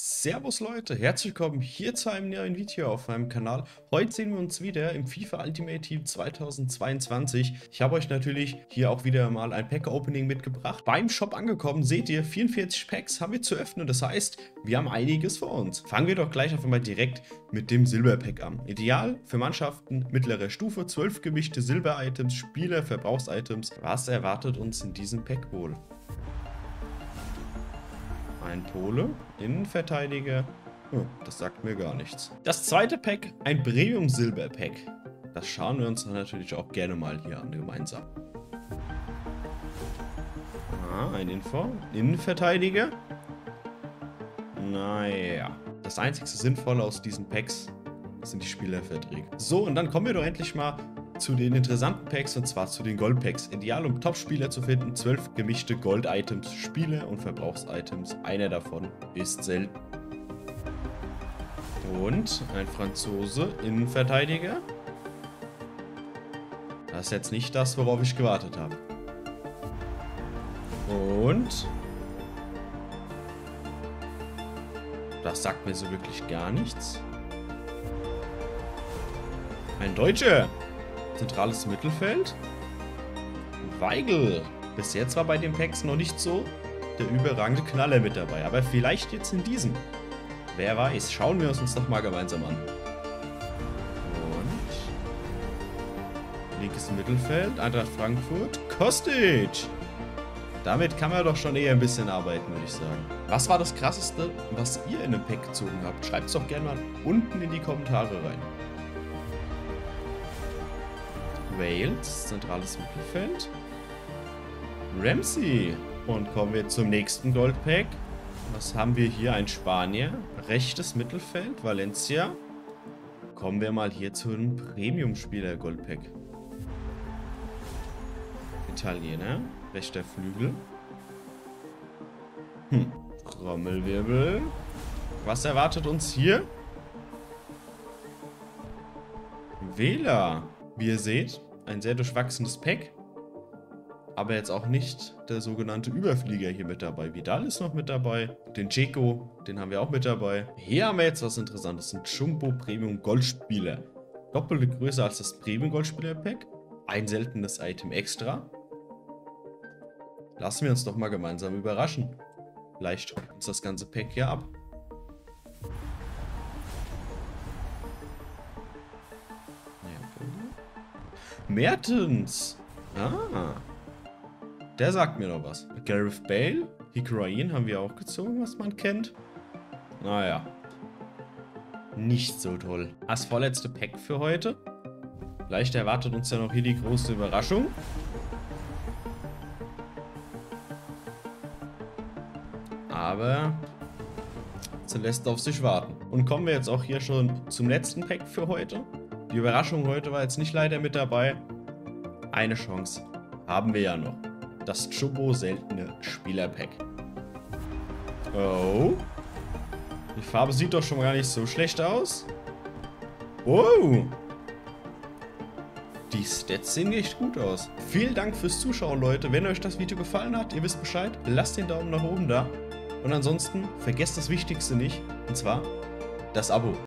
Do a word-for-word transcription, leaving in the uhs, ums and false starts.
Servus Leute, herzlich willkommen hier zu einem neuen Video auf meinem Kanal. Heute sehen wir uns wieder im FIFA Ultimate Team zweitausendzweiundzwanzig. Ich habe euch natürlich hier auch wieder mal ein Pack-Opening mitgebracht. Beim Shop angekommen, seht ihr, vierundvierzig Packs haben wir zu öffnen. Das heißt, wir haben einiges vor uns. Fangen wir doch gleich einfach mal direkt mit dem Silber-Pack an. Ideal für Mannschaften mittlerer Stufe, zwölf gemischte Silber-Items, Spieler, Verbrauchs-Items. Was erwartet uns in diesem Pack wohl? Ein Pole, Innenverteidiger. Oh, das sagt mir gar nichts. Das zweite Pack, ein Premium-Silber-Pack. Das schauen wir uns dann natürlich auch gerne mal hier an gemeinsam. Ah, ein Info. Innenverteidiger. Naja. Das einzige Sinnvolle aus diesen Packs sind die Spielerverträge. So, und dann kommen wir doch endlich mal zu den interessanten Packs, und zwar zu den Gold-Packs. Ideal, um Top-Spieler zu finden. zwölf gemischte Gold-Items, Spieler und Verbrauchs-Items. Einer davon ist selten. Und ein Franzose, Innenverteidiger. Das ist jetzt nicht das, worauf ich gewartet habe. Und das sagt mir so wirklich gar nichts. Ein Deutscher. Zentrales Mittelfeld. Weigl. Bis jetzt war bei den Packs noch nicht so der überragende Knaller mit dabei. Aber vielleicht jetzt in diesem. Wer weiß. Schauen wir uns doch mal gemeinsam an. Und linkes Mittelfeld. Eintracht Frankfurt. Kostic. Damit kann man doch schon eher ein bisschen arbeiten, würde ich sagen. Was war das Krasseste, was ihr in einem Pack gezogen habt? Schreibt es doch gerne mal unten in die Kommentare rein. Wales, zentrales Mittelfeld. Ramsey. Und kommen wir zum nächsten Goldpack. Was haben wir hier? Ein Spanier. Rechtes Mittelfeld, Valencia. Kommen wir mal hier zu einem Premium-Spieler Goldpack. Italiener. Rechter Flügel. Hm. Trommelwirbel. Was erwartet uns hier? Wähler. Wie ihr seht, ein sehr durchwachsenes Pack. Aber jetzt auch nicht der sogenannte Überflieger hier mit dabei. Vidal ist noch mit dabei. Den Dzeko, den haben wir auch mit dabei. Hier haben wir jetzt was Interessantes. Ein Jumbo Premium Goldspieler. Doppelte Größe als das Premium Goldspieler Pack. Ein seltenes Item extra. Lassen wir uns doch mal gemeinsam überraschen. Vielleicht schaut uns das ganze Pack hier ab. Mertens. Ah. Der sagt mir noch was. Gareth Bale. Higuain haben wir auch gezogen, was man kennt. Naja. Nicht so toll. Das vorletzte Pack für heute. Vielleicht erwartet uns ja noch hier die große Überraschung. Aber sie lässt auf sich warten. Und kommen wir jetzt auch hier schon zum letzten Pack für heute. Die Überraschung heute war jetzt nicht leider mit dabei. Eine Chance haben wir ja noch. Das Jumbo seltene Spielerpack. Oh. Die Farbe sieht doch schon gar nicht so schlecht aus. Oh. Die Stats sehen echt gut aus. Vielen Dank fürs Zuschauen, Leute. Wenn euch das Video gefallen hat, ihr wisst Bescheid, lasst den Daumen nach oben da. Und ansonsten vergesst das Wichtigste nicht, und zwar das Abo.